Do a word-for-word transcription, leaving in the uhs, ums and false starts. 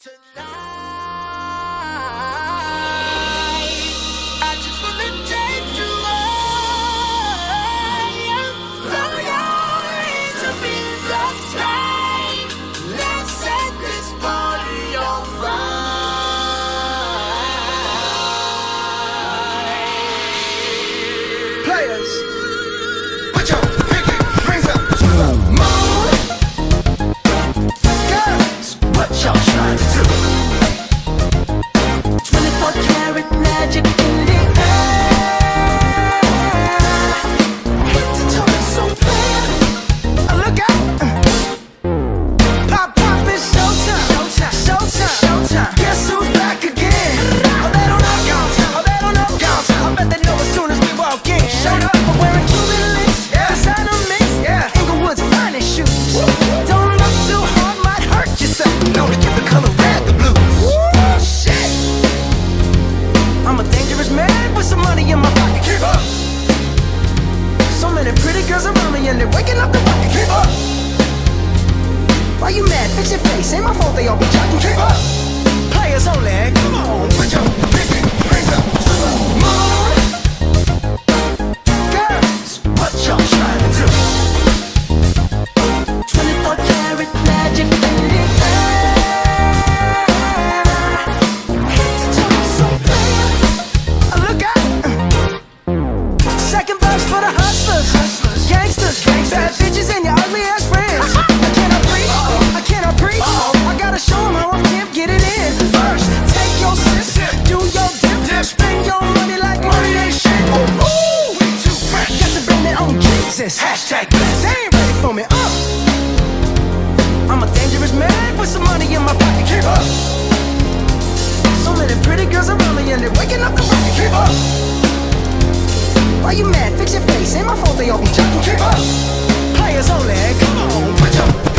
Tonight, I just wanna take you away. Throw your hands up in the sky. Let's set this party on fire. Players, put your pinky rings up to the moon. Girls, what y'all trying to do? twenty-four karat magic in the air. Head to toe is so clear. Look out! Pop, pop, it's showtime. Showtime, showtime, showtime. Guess who's back again? Oh, they don't know. Oh, they don't know. I bet they know as soon as we walk in. Showed up, I'm wearing Cuban links. Yeah. Designer mix. Yeah. Inglewood's finest shoes. Don't look too hard, might hurt yourself. Know to get the color red, the blue. Woo, shit. I'm a dangerous man with some money in my pocket. Keep up. So many pretty girls around me and they're waking up the rocket. Keep up. Why you mad? Fix your face. Ain't my fault they all be jocking. Keep up. Players only. Come on, put your pinky rings up to the moon. Girls, what y'all trying to do? twenty-four karat magic in the air. Head to toe so clear. Look out! Second verse for the hustlers, gangsters, bad bitches and your ugly ass friends. I cannot breathe, I cannot breathe. I gotta show 'em how I can't get it in. First, take your sip, do your dip, spend your money like money ain't shit. Ooh, we too fresh. Got to blame it on Jesus. Hashtag blessed. They ain't ready for me. Uh. I'm a dangerous man with some money in my pocket. Keep up. So many pretty girls around me and they're waking up the rocket. Keep up. Why you mad? Fix your face. Ain't my fault they all be jocking. Keep up. Players only. Come on, put your